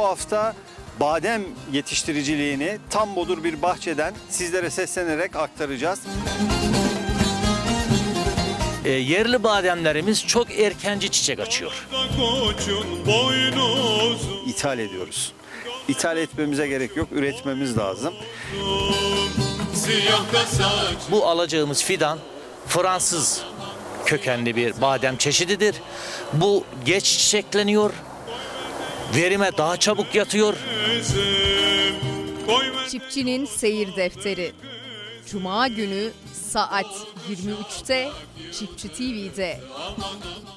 hafta badem yetiştiriciliğini tam bodur bir bahçeden sizlere seslenerek aktaracağız. Yerli bademlerimiz çok erkenci çiçek açıyor. İthal ediyoruz. İthal etmemize gerek yok, üretmemiz lazım. Bu alacağımız fidan Fransız kökenli bir badem çeşididir. Bu geç çiçekleniyor, verime daha çabuk yatıyor. Çiftçinin Seyir Defteri. Cuma günü saat 23'te Çiftçi TV'de.